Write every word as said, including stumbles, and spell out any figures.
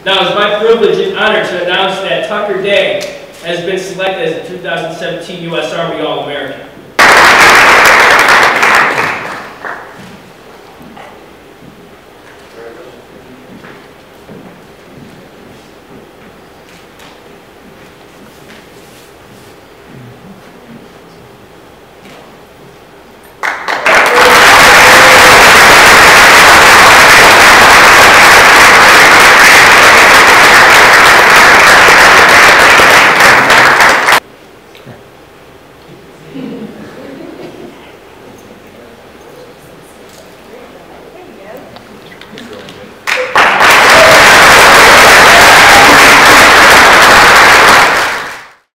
Now, it's my privilege and honor to announce that Tucker Day has been selected as the two thousand seventeen U S Army All-American.